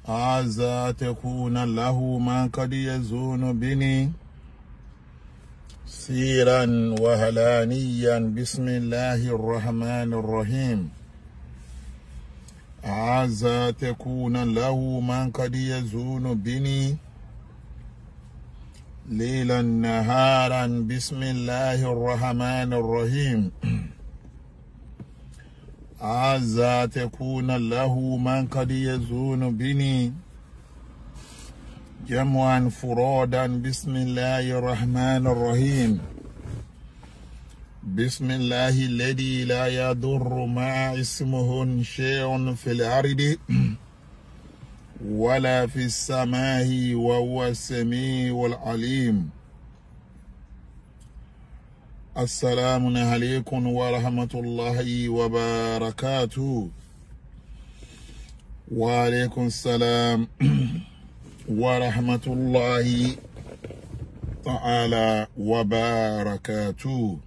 عسى تكون له من قد يزون بني سيرا وهلانيا بسم الله الرحمن الرحيم عسى تكون له من قد يزون بني ليلا نهارا بسم الله الرحمن الرحيم عسى تكون له من قد يزون بني جمعا فرادا بسم الله الرحمن الرحيم بسم الله الذي لا يضر مع اسمه شيء في الأرض ولا في السماء وهو السميع العليم. السلام عليكم ورحمة الله وبركاته. وعليكم السلام ورحمة الله تعالى وبركاته.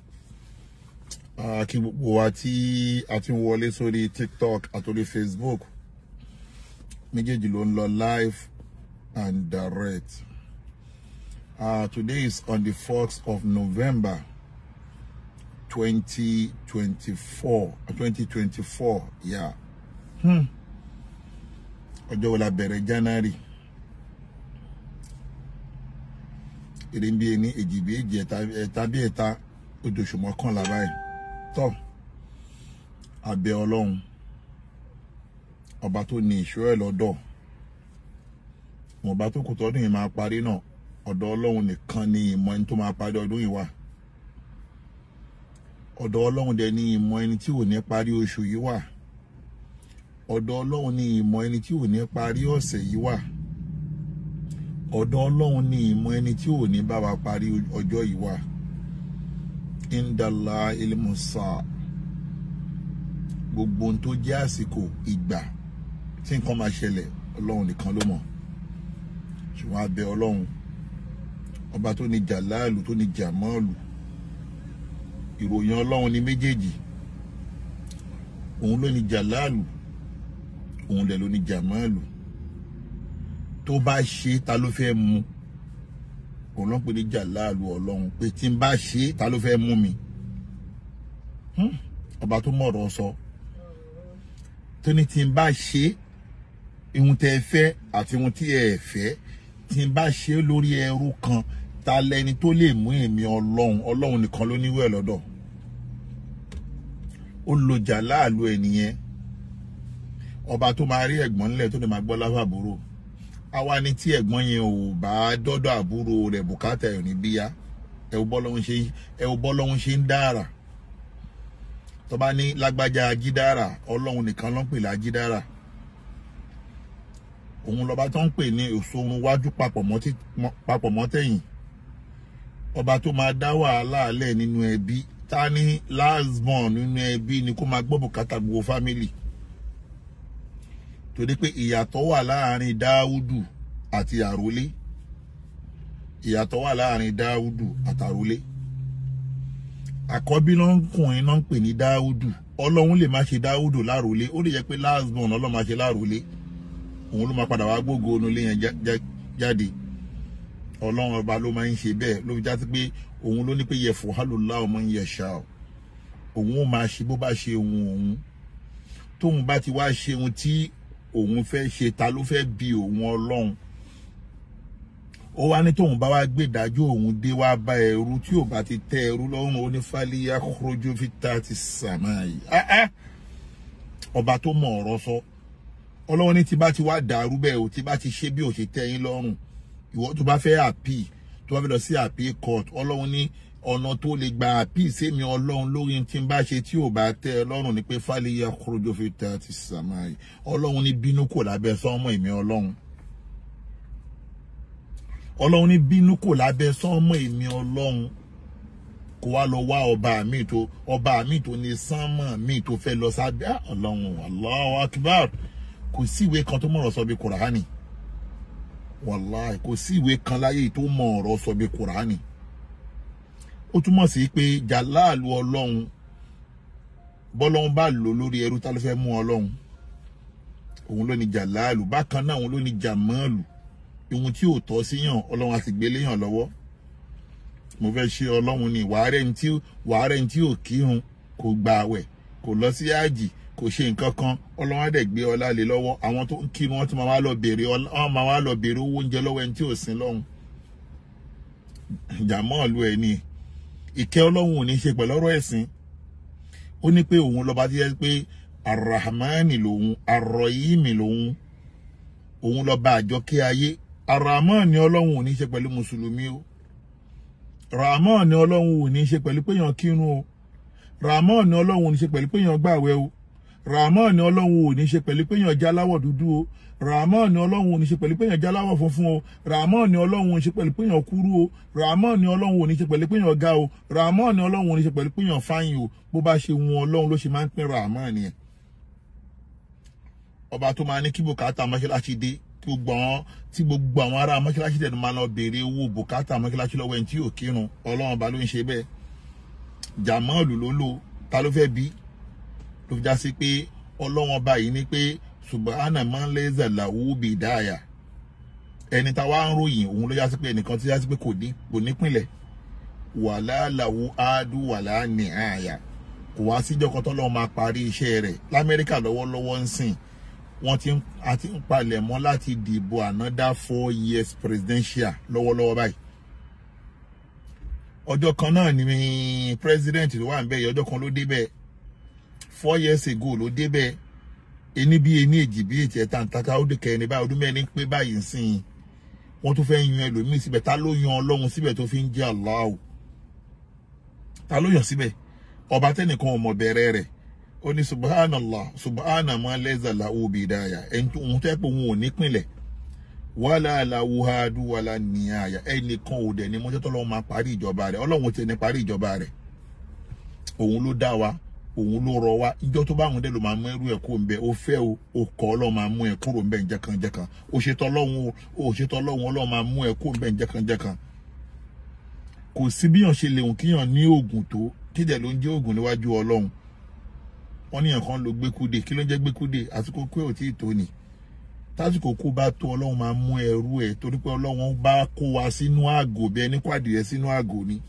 Kí gbogbo wa tí a ti wọlé sórí TikTok àti Facebook méjèèjì ló ń lọ live and direct. Today is on the 4th of November 2024. Yeah. Ọjọ́ wo la bẹ̀rẹ̀ January. Ìrìn bí ẹni èjì bí èjì ẹ̀ta bí ẹ̀ta oṣù mọ́kànlá báyìí. Tọ́ abẹ́ Ọlọ́run ọba tó ní ìṣọ́ ẹ̀ lọ́dọ̀ ọba tó kù tọ́dún yìí máa parí náà ọ̀dọ̀ Ọlọ́run nìkan ni ìmọ̀ ẹni tó máa parí ọdún yìí wà. Ọ̀dọ̀ Ọlọ́run dẹ̀ ni ìmọ̀ ẹni tí ò ní parí oṣù yìí wà. Ọ̀dọ̀ Ọlọ́run ni ìmọ̀ ẹni tí ò ní parí ọ̀sẹ̀ yìí wà. Ọ̀dọ̀ Ọlọ́run ni ìmọ̀ ẹni tí ò ní bá wa parí ọjọ́ yìí wà. Indala ilmusa gbogbo ohun tó jẹ́ àsìkò ìgbà tí nǹkan máa ṣẹlẹ̀ Ọlọ́run nìkan ló mọ̀. Ṣùgbọ́n abẹ́ Ọlọ́run ọba tó ní jàláàlù tó ní jàmọ́ọ̀lù ìròyìn Ọlọ́run ní méjèèjì. Òun ló ní jàláàlù òun dẹ̀ ló ní jàmọ́ọ̀lù. Tó bá ṣe ta ló fẹ́ mú òun ló ń pè ní jàláàlù Ọlọ́run pé tí n bá ṣe ta ló fẹ́ mú mi. Ọba tó mọ̀rọ̀ sọ tó ní tí n bá ṣe ihun tẹ́ fẹ́ àti ihun tí ẹ fẹ́ tí n bá ṣe lórí ẹrú kan ta lẹni tó lè mú èmi Ọlọ́run nìkan ló níwẹ̀ lọ́dọ̀. Ó lo jàláàlù ẹnìyẹn ọba tó máa rí ẹ̀gbọ́n nílẹ̀ tó lè máa gbọ́ láfàbúrò. Àwa ni tí ẹ̀gbọ́n yẹn ò bá dọ́dọ̀ àbúrò rẹ̀ bùkátà ẹ̀ ní bíyá ẹ wo bọ́lọ́hun ṣe ń dára. Tó bá ní lágbájá ajídára Ọlọ́run nìkan ló ń pè lájídára. Òun lọ́ba tó ń pè ní òṣòrun wájú papọ̀ mọ́ tẹ̀yìn. Ọba tó máa dá wàhálà alẹ́ nínú ẹbí ta ní last born nínú ẹbí ni kó máa gbọ́ bùkátà gbogbo family. Torí pé ìyàtọ̀ wà láàrin Dáúdù àti àrólé. Ìyàtọ̀ wà láàrin Dáúdù àtàrólé. Àkọ́bí lọ́kùnrin náà ń pè ní Dáúdù. Ọlọ́run lè má ṣe Dáúdù lárólé. Ó lè jẹ́ pé last born Ọlọ́run máa ṣe lárólé. Òun ló máa padà wá gbógo onúlé yẹn jáde. Ọlọ́run ọba ló máa ń ṣe bẹ́ẹ̀ ló fi já sí pé òun ló ní pé yẹ̀fọ̀ hálùlá ọmọ yẹn ṣá o. Òun ó máa ṣe bó bá ṣe òun. Tóun bá ti wá ṣe ohun tí òun fẹ́ ṣe ta ló fẹ́ bi òun Ọlọ́run. Ó wá ní tóun bá wá gbé ìdájọ́ òun dé wá bá ẹrú tí ò bá ti tẹ ẹrú lọ́rùn ó ní fálíyà kúrójú fìtá ti sàmáyì. Ọba tó mọ̀ ọ̀rọ̀ sọ. Ọlọ́run ní tí bá ti wá dàrú bẹ́ẹ̀ o tí bá ti ṣe bí ò ṣe tẹ́ yín lọ́rùn. Ìwọ tó bá fẹ́ àpì tó bá fẹ́ lọ sí àpì court Ọlọ́run ní ọ̀nà tó lè gba àpì sẹ́mi Ọlọ́run lórí tí n bá ṣe tí ò bá tẹ́ ẹ lọ́rùn ni pé fálíyà kúrójú fìtá ti sàmáyì. Ọlọ́run ní bínú kò lábẹ́ sánmọ̀ èmi Ọlọ́run. Ọlọ́run ní bínú kò lábẹ́ sánmọ̀ èmi Ọlọ́run. Kó wá lọ wá ọba mi tó ní sánmọ̀ mi tó fẹ́ lọ sábẹ́ Ọlọ́run. Allahu Akbar. Kò sí ìwé kan tó mọ̀rọ̀ sọ bí Kùránì. Wallahi kò sí ìwé kan láyé tó mọ̀rọ̀ sọ bí Kùránì. Ó túmọ̀ sí pé jàláàlù Ọlọ́run bọ́lọ́run bá lò lórí ẹrú tá ló fẹ́ mú Ọlọ́run. òun ló ní jàláàlù, bákan náà òun ló ní jàmáàlù. Ohun tí ò tọ́ síyàn Ọlọ́run á sì gbé léyàn lọ́wọ́. Mo fẹ́ ṣe Ọlọ́run ní wàárẹ̀ tí ò kírun, kò gba àwẹ̀, kò lọ sí àjì, kò ṣe nǹkan kan, Ọlọ́run á dẹ̀ gbé ọlá lé lọ́wọ́. Àwọn tó ń kírun wọ́n tún máa wá lọ béèrè owó oúnjẹ lọ́wọ́ ẹni tí ò sin lọ́hùn. Jàmáàlù ẹ̀ ni ìkẹ́ Ọlọ́run ò ní ṣe pẹ̀lú ọ̀rọ̀ ẹ̀sìn. Ó ní pé òun lọ́ba tí yẹ pé Ar-Rahmani lòun, Ar-Rahimi lòun, òun lọ́ba àjọkẹ́ ayé. Ar-Rahman ni Ọlọ́run ò ní ṣe pẹ̀lú mùsùlùmí o. Rahman ni Ọlọ́run ò ní ṣe pẹ̀lú pé èèyàn kírun o. Rahman ni Ọlọ́run ò ní ṣe pẹ̀lú pé èèyàn gbààwẹ̀ o. Rahman ni Ọlọ́run ò ní ṣe pẹ̀lú pé èèyàn jáláwọ̀ dúdú o. Rahman ni Ọlọ́run ò ní ṣe pẹ̀lú pé èèyàn jáláwọ̀ funfun o. Rahman ni Ọlọ́run ò ní ṣe pẹ̀lú pé èèyàn kúrú o. Rahman ni Ọlọ́run ò ní ṣe pẹ̀lú pé èèyàn ga o. Rahman ni Ọlọ́run ò ní ṣe pẹ̀lú pé èèyàn fáyìn o. Bó bá ṣe wọn Ọlọ́run ló ṣe máa ń pín Rahman nìyẹn. Ọba tó máa ní kí bùkátà mọ́ṣáláṣí dé, tí gbogbo àwọn ará mọ́ṣáláṣí tẹ̀lé máa lọ béèrè owó bùkátà mọ́ṣáláṣí lọ́wọ́ ẹni tí ò kírun. Ọlọ́run ọba ló ń ṣe bẹ́ẹ̀. Jàmáàlù ló lò, ta ló fẹ́ bí? Ló fi já sí pé Ọlọ́run ọba yìí ní pé subhana man laysa lahu bidaya. Ẹni tá wá ń ròyìn òun ló já sí pé ẹnìkan tí já sí pé kò nípìnlẹ̀. Wala lahu adu wala nihaya. Kò wá síjọ́ kan tọ́lọ́run máa parí iṣẹ́ rẹ̀. L'Amẹ́ríkà lọ́wọ́lọ́wọ́ ń sìn, wọ́n ti ń palẹ̀ mọ́ láti dìbò another 4 years presidential lọ́wọ́lọ́wọ́ báyìí. Ọjọ́ kan náà ni president ló wà níbẹ̀, ọjọ́ kan ló débẹ̀. 4 years ago ló débẹ̀. Ení bí ení èjì bí èjì ẹ̀ta ntaka ó dé kẹrin báyìí, ọdún mẹ́rin pé báyìí ń sìn. Wọ́n tún fẹ́ yan ẹlòmíì síbẹ̀. Ta ló yan Ọlọ́run síbẹ̀ tó fi ń jẹ́ Allah? Ta ló yan síbẹ̀? Ọba tẹ́nìkan ò mọ̀ bẹ̀rẹ̀ rẹ̀. Ó ní subhanallah, subhana man laysa lahu bidaya. Ẹni tó ń tẹ́ pé òun ò nípìnlẹ̀. Wala lahu hadu wala nihaya. Ẹnìkan ò dẹ̀ ní mọ́jọ́ tọ́lọ́run máa parí ìjọba rẹ̀. Ọlọ́run ti ní parí ìjọba rẹ̀. Òun ló dá wa, òun ló rọ wa. Ìjọ tó bá wọn dé ló máa mú ẹrú ẹ̀ kó ń bẹ. Ó fẹ́ o kọ̀ Ọlọ́run máa mú ẹ kúrò ń bẹ jẹ́kanjẹ́kan. Ó ṣe tọ́lọ́run Ọlọ́run máa mú ẹ kó ń bẹ jẹ́kanjẹ́kan. Kò sí bí yàn ṣe lè hùn kíyàn ní oògùn tó, kídẹ̀ ló ń jẹ́ oògùn níwájú Ọlọ́run. Wọ́n ní nǹkan ló gbékúdé. Kí ló ń jẹ́ gbékúdé? Àsìkò kú ò tí ì tó ni. Tásìkò kú bá tó Ọlọ́run máa mú ẹrú ẹ̀, torí pé Ọlọ́run bá kó wa sínú àgò bí ẹni kó adìyẹ sínú àgò ni.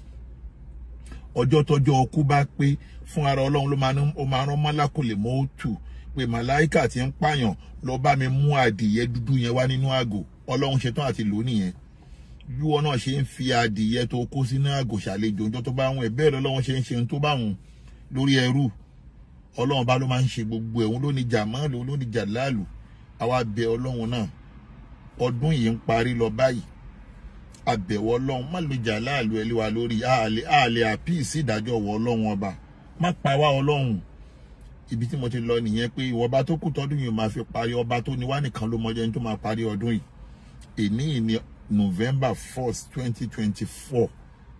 Ọjọ́ tọ́jọ́ ọkú bá pé fún ara Ọlọ́run ló máa rán málákùlẹ̀ mọ́ọ̀tù pé màláìkà tí ń pààyàn lọ bá mi mú adìyẹ dúdú yẹn wá nínú àgò. Ọlọ́run ṣetán àti lò nìyẹn. Bí wọn náà ṣe ń fi adìyẹ tó kó sínú àgò ṣàlejò ọjọ́ tó bá wọn ẹ̀ bẹ́ẹ̀ lọ́wọ́ ṣe ń ṣe tó bá wọn lórí ẹrú. Ọlọ́run bá ló máa ń ṣe gbogbo ẹ̀, òun ló ní jàmáàlù, òun ló ní jàláàlù. Àwa bẹ̀ Ọlọ́run náà, ọdún yìí ń parí lọ báyìí. Àbẹ̀wò Ọlọ́run má lo jàláàlù ẹ̀ lé wa lórí. Àlè àpíìsì ìdájọ́ wọ Ọlọ́run ọba. Má pa wá Ọlọ́run. Ibi tí mo ti lọ nìyẹn pé ìwọba tó kù tọdún yìí máa fi parí, ọba tó ní wá nìkan ló mọjọ́ ní tó máa parí ọdún yìí. Èní ní November 1st, 2024.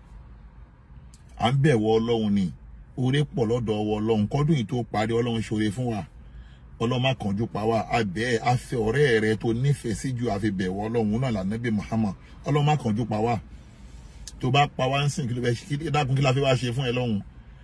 À ń bẹ̀wò Ọlọ́run ni. Oore pọ̀ lọ́dọ̀ ọwọ́ Ọlọ́run. Kọ́dún yìí tó parí Ọlọ́run ṣoore fún wa. Ọlọ́run má kánjú pa wá. Abẹ́ afẹ́ ọ̀rẹ́ rẹ tó nífẹ̀ẹ́ sí ju àfibẹ̀wò Ọlọ́run náà l'Ànábì Muhammad. Ọlọ́run má kánjú pa wá. Tó bá pa wá ń sìn kí ló fẹ́ dákun kí la fẹ́ wá ṣe fún ẹ lọ́hùn.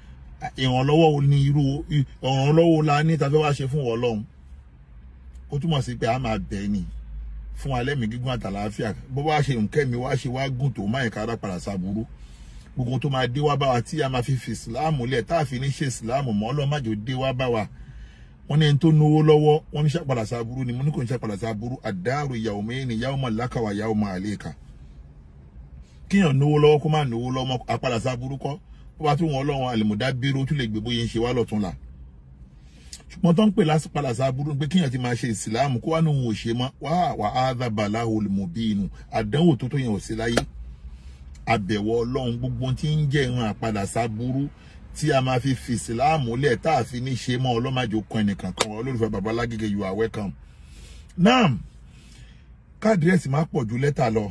Ìrànlọ́wọ́ la ní ta fẹ́ wá ṣe fún Ọlọ́run. Ó túmọ̀ sí pé a máa bẹ̀ ni fún alẹ́mì gígùn àtàlàáfíà. Bó bá ṣe nǹkan mi wá ṣe wá gùn tó máa ìkára padà sábúrú. Gbogbo tó máa dé wá bá wa tí a máa fi ìsìláàmù lẹ̀ tá a fi ní ṣe ìsìláàmù mọ́ Ọlọ́run má jò dé wá bá wa. Wọ́n ní ẹni tó náwó lọ́wọ́, wọ́n ní ṣàpàdà sábúrú ni, mo ní kò ní ṣàpàdà sábúrú. Àdáàrò yawmaini yawma laka wa yawma alayka. Kíyàn náwó lọ́wọ́ kó má náwó lọ́mọ àpàdà sábúrú kọ́. Ó bá tún wọn Ọlọ́run al-Mudabbir tún lè gbé bóyá ń ṣe wá lọ́tún la. Ṣùgbọ́n tó ń pè lásìpàdà sábúrú pé kíyàn ti máa ṣe ìsìláàmù kó wá ní òun ò ṣe mọ́. Wa hadha bala'ul mubin. Àdánwò tó yẹn ò sí láyé. Àbẹ̀wò Ọlọ́run gbogbo tí ń jẹ́ ìran àpadà sábúrú tí a máa fi ìsìláàmù lẹ̀ tá a fi ní ṣe mọ́ ọlọ́màjò kan ẹnìkan kan. Olólùfẹ́ bàbá Lágége, you are welcome. Naam, kádírẹ́sì máa pọ̀ ju lẹ́tà lọ.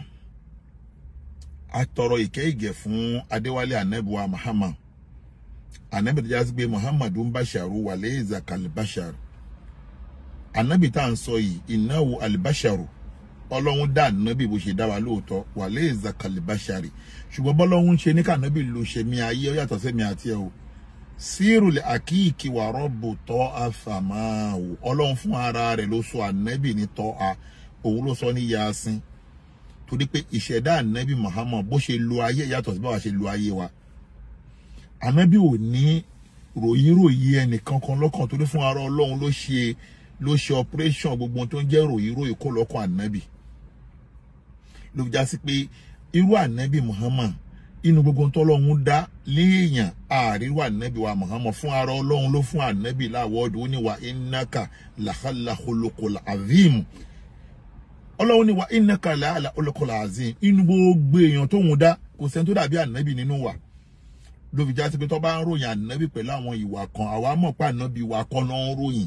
A tọrọ ìkẹ́ ìgẹ̀ fún Adéwálé Ànábì Muhammad. Ànábì tó jásí pé Muhammadun basharu wa laysa kal bashar. Ànábì tá à ń sọ yìí, innahu al basharu. Ọlọ́run dá Ànábì bó ṣe dá wa lóòótọ́, wa laysa kal bashari. Ṣùgbọ́n bọ́lọ́run ṣe ní kànábì ló ṣe mi ayé ó yàtọ̀ sẹ́mi àti ẹ̀ o. sírùlẹ àkíyìkì wà rọbù tọ àfàmáwò Ọlọ́run fún ara rẹ̀ ló sọ ànábì ní tọ a òun ló sọ ní yasin torí pé ìṣẹ̀dá ànábì Muhammad bó ṣe lo ayé yàtọ̀ sí báwa ṣe lo ayé wa. Ànábì ò ní ròyìnròyìn ẹnìkan kan lọ́kàn torí fún ara Ọlọ́run ló ṣe operation gbogbo tó ń jẹ́ ròyìnròyìn kó lọ́kàn ànábì. Ló fi já sí pé irú ànábì Muhammad inú gbogbo tọ́lọ́run dá léèyàn àríwá ànábì wa Muhammad fún ara Ọlọ́run ló fún ànábì láwọ́ọ̀dù ó ní wa innaka làhálà khuluqul azim. Ọlọ́run ní wa innaka làhálà khuluqul azim. Inú gbogbo èèyàn tóun dá kò sẹ́ni tó dàbí ànábì nínú wa. Ló fi já sí pé tó bá ń ròyìn ànábì pẹ̀lú àwọn ìwà kan àwa mọ̀ pé ànábì wa kan náà ń ròyìn.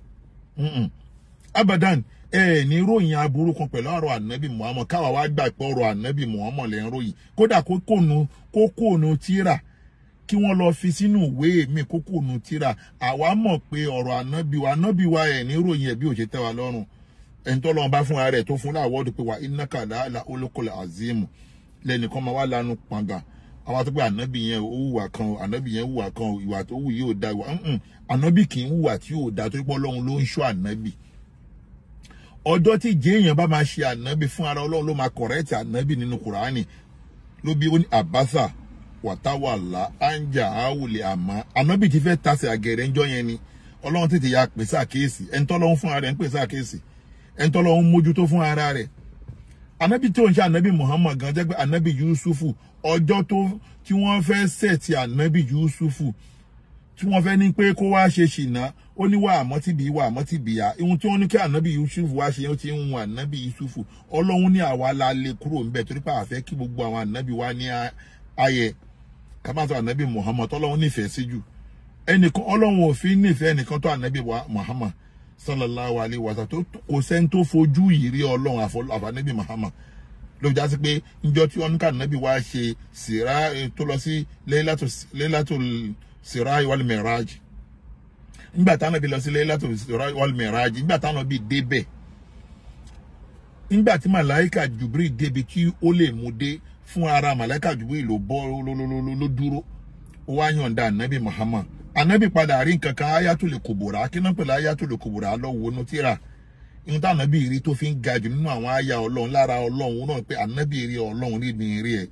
Abadan ní ròyìn aburú kan pẹ̀lú ọ̀rọ̀ ànábì Muhammad káwa wá gbà pé ọ̀rọ̀ ànábì Muhammad lè ń ròyìn kódà kókóònù tíra kí wọ́n lọ fi sínú ìwé mi kókóònù tíra àwa mọ̀ pé ọ̀rọ̀ ànábì wa ní ròyìn ẹ̀ bí ó ṣe tẹ́ wa lọ́rùn ẹni tó lọ́n bá fún ara rẹ̀ tó fún láwọ́dù pé wa innaka la'ala khuluqil azim lẹ́nìkan máa wá lanu pàǹgà àwa tó pé ànábì yẹn ó hùwà kan ànábì yẹn hùwà kan ìwà tó hù yóò da ìwà ànábì kì í hùwà tí yóò da torí pé Ọlọ́run ló ń ṣọ́ ànábì. Ọjọ́ tí jéèyàn bá máa ṣe ànábì fún ara Ọlọ́run ló máa kọ̀rẹ́tì ànábì nínú Kùránì ló bí ó ní àbáṣà wàtáwàlá ánjà áwùlẹ̀ àmọ́ ànábì ti fẹ́ tasẹ̀ àgẹ̀rẹ̀ ńjọ́ yẹn ni Ọlọ́run tètè ya pèsè àkíyèsí ẹni tọ́lọ́run fún ara rẹ̀ ń pèsè àkíyèsí ẹni tọ́lọ́run mójútó fún ara rẹ̀. Ànábì tí ó ń ṣe ànábì Muhammad gan jẹ́ pé ànábì Yusufu ọjọ́ tí wọ́n fẹ́ sẹ̀tì ànábì Yusufu tí wọ́n fẹ́ ní pé kó wá ṣe ṣìnà ó ní wà àmọ́tìbí ya ihun tí wọ́n ní kí ànábì Yusufu wá ṣe ó ti ń hun ànábì Yusufu Ọlọ́run ní àwa la lè kúrò ńbẹ̀ torí pé àfẹ́ kí gbogbo àwọn ànábì wa ní ayẹ kábàtọ̀ ànábì Muhammad tọ́lọ́run nífẹ̀ẹ́ sí jù ẹnìkan Ọlọ́run ò fi nífẹ̀ẹ́ ẹnìkan tó ànábì wa Muhammad sallallahu alaihi wasallam tó kò sẹ́ni tó fojú ìrí Ọlọ́run àfànábì Muhammad ló já sí pé níjọ́ tí wọ́n ní ká ànábì wa ṣe sìrá tó lọ sí Laylatul Sira wal Miraj nígbà táwọn bí lọ sí Laylatul Sira wal Miraj nígbà táwọn bí débẹ̀ nígbà tí màláíkà Jibril débi tí ó lè mú dé fún ara màláíkà Jibril ló bọ́ ló dúró ó wá yọ̀ǹda ànábì Muhammad ànábì padà rí nǹkan kan Ayatul Kubura kí náà pẹ̀lú Ayatul Kubura lọ́wọ́ nú tíra ìhun tí ànábì rí tó fi ń ga jù nínú àwọn àyà Ọlọ́run lára Ọlọ́run náà pé ànábì rí Ọlọ́run rí ní rí ẹ̀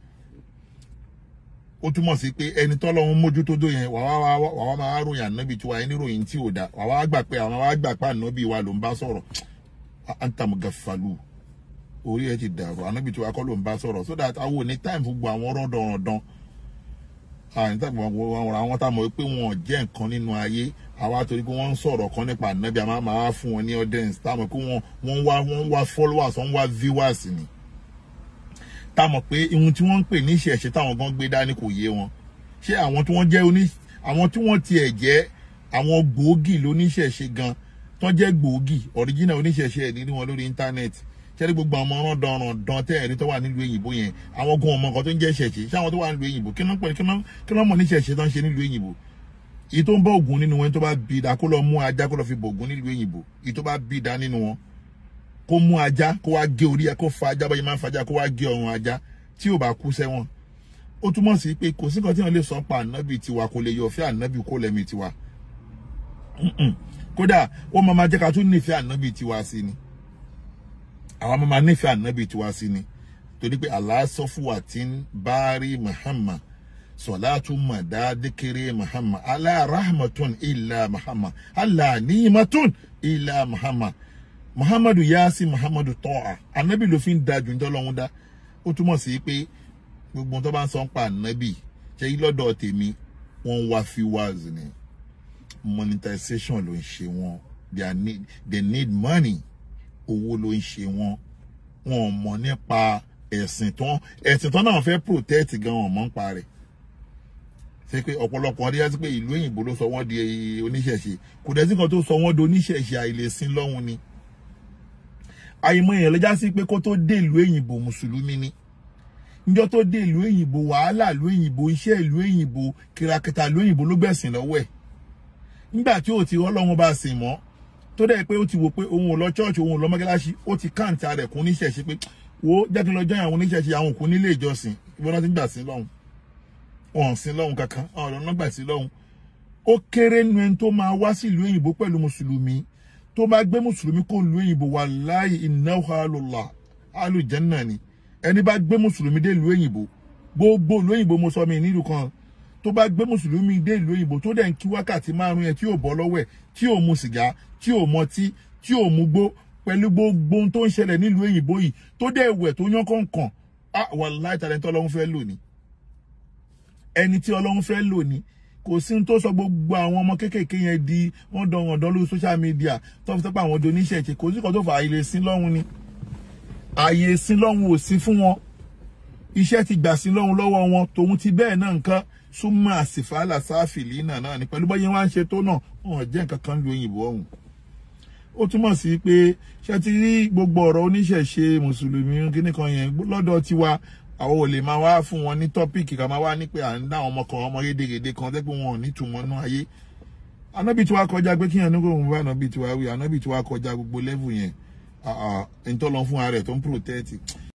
ó túmọ̀ sí pé ẹni tọ́lọ́run mójútó dó yẹn wàá máa ròyìn ànábì tí wàá ní ròyìn tí ò dá wàá gbà pé ànábì wa ló ń bá sọ̀rọ̀ antamugafalu orí ẹ ti dàrú ànábì tí wàá kọ́ ló ń bá sọ̀rọ̀ so that àwọn ò ní time fún gbogbo àwọn rọ́dọ̀rọ̀dán àwọn tá a mọ̀ pé wọn ò jẹ́ nǹkan nínú ayé àwa torí pé wọ́n ń sọ̀rọ̀ kan nípa ànábì àmọ́ máa fún wọn ní audience tá a mọ̀ pé wọ́n wá followers wọ́n wá viewers ni tá mọ̀ pé ihun tí wọ́n ń pè ní ìṣẹ̀ṣe táwọn gan gbé dání kò yé wọn ṣé àwọn tí wọ́n jẹ́ àwọn tí wọ́n tiẹ̀ jẹ́ àwọn gbòógì lóníṣẹ̀ṣe gan tó jẹ́ gbòógì original oníṣẹ̀ṣe ẹ̀ nínú wọn lórí íńtánẹ́ẹ̀tì ṣẹ́rí gbogbo àwọn ọ̀ràn dán tẹ́ẹ̀rí tó wà nílùú òyìnbó yẹn àwọn gan ọmọ nǹkan tó ń jẹ́ ìṣẹ̀ṣe ṣé àwọn tó wà nílùú òyìnbó kí ló mọ̀ níṣẹ̀ṣe tó ń ṣe nílùú òyìnbó èyí tó ń bọ Ògún nínú wọn tó bá bí da kó lọ mú ajá kó lọ fi bọ Ògún nílùú òyìnbó èyí tó bá bí da nínú wọn kó mú ajá kó wá gé orí ẹ kó fa ajá báyìí máa ń fa ajá kó wá gé ọrùn ajá tí ò bá kú sẹ́wọ̀n ó túmọ̀ sí pé kò sí nǹkan tí wọ́n lè sọ pa ànábì tiwa kò lè yọ ọ̀fẹ́ ànábì kó lẹ́mìí tiwa kódà ó máa jẹ́ ká tún nífẹ̀ẹ́ ànábì tiwa sí ni àwọn máa nífẹ̀ẹ́ ànábì tiwa sí ni torí pé Allah sọ fún wa tí ń bá rí Muhammad salatu mada dikiri Muhammad ala rahmatun illa Muhammad ala ni'matun illa Muhammad Muhammadu yasi Muhammadu to'a ànábì ló fi ń da jù ń dọ́lọ́hún dá ó túmọ̀ sí pé gbogbo tó bá ń sọ pa ànábì ṣe yí lọ́dọ̀ tèmi wọ́n wá viewers ni monetization ló ń ṣe wọn they need money owó ló ń ṣe wọn wọn mọ̀ nípa ẹ̀sìn tán náà fẹ́ protect gan wọn mọ̀ nípa rẹ̀ ṣe pé ọ̀pọ̀lọpọ̀ ọdún yá sí pé ìlú òyìnbó ló sọ wọ́n di oníṣẹ̀ṣe kò dẹ̀ sí kan tó sọ wọ́n di oníṣẹ̀ṣe àìlèsìn lọ́hùn ni àìmọ̀ èèyàn lọ́jà sí pé kó tó dé ìlú òyìnbó mùsùlùmí ni níjọ́ tó dé ìlú òyìnbó wàhálà ìlú òyìnbó iṣẹ́ ìlú òyìnbó kìràkìtà ìlú òyìnbó ló gbẹ̀sìn lọ́wọ́ ẹ̀ nígbà tí ó ti Ọlọ́run bá sìn mọ́ tó dẹ̀ pé ó ti wò pé òun ò lọ chọ́ọ̀chì òun ò lọ mọ́gálásí ó ti káǹtà rẹ̀ kún níṣẹ̀ṣe pé wo jẹ́ kí n lọ jọ́ àwọn oníṣẹ̀ṣe àwọn òkú nílé ìjọsìn ìbọn náà ti ń gbà sí lọ́hùn wọn sí lọ́hùn kankan ọ̀rọ̀ náà gbà sí lọ́hùn ó kéré nu ẹni tó máa wá sí ìlú òyìnbó pẹ̀lú mùsùlùmí tó bá gbé mùsùlùmí kó ìlú òyìnbó wallahi innahu alullah alùjẹ́nà ni ẹni bá gbé mùsùlùmí dé ìlú òyìnbó gbogbo ìlú òyìnbó mo sọ mi nílùú kan tó bá gbé mùsùlùmí dé ìlú òyìnbó tó dẹ̀ ń kí wákàtí 5 yẹn tí ò bọ́ lọ́wọ́ ẹ̀ tí ò mu sìgá tí ò mọtí tí ò mu gbó pẹ̀lú gbogbo ohun tó ń ṣẹlẹ̀ nílùú òyìnbó yìí tó dẹ̀ wẹ̀ tó yán kọ̀ọ̀kan wallahi talent Ọlọ́run fẹ́ lò ní ẹni tí Ọlọ́run fẹ́ lò ní kò sí tó sọ gbogbo àwọn ọmọ kéékèèké yẹn di wọ́n dán lórí social media tó fi tẹ́pọ̀ àwọn doníṣẹ̀ṣe kò sí kan tó fà àyè sí lọ́hùn ni àyè sí lọ́hùn ò sí fún wọn iṣẹ́ ti gbà sí lọ́hùn lọ́wọ́ wọn tòun ti bẹ́ẹ̀ náà nǹkan súnmọ́ àsìfàlà sáfìlì náà ni pẹ̀lú bọ́yẹ wá ń ṣe tó náà wọn jẹ́ nǹkan kan lu òyìnbó ọ̀hún ó túmọ̀ sí pé ṣé ti rí gbogbo ọ̀rọ̀ oníṣẹ̀ṣe mùsùlùmí kíní kan yẹn lọ́dọ̀ tiwa àwọn ò lè máa wá fún wọn ní tọ́pìkì ká máa wá ní pé à ń dá àwọn ọmọ kan ọmọ rédèrèdè kan tẹ́ pé wọn ò ní túmọ̀ nú ayé anábì tí wàá kọjá pé kíyàn nígbà òun bá anábì tí wàá wí anábì tí wàá kọjá gbogbo level yẹn ẹni tó lọ fún ara rẹ̀ tó ń protect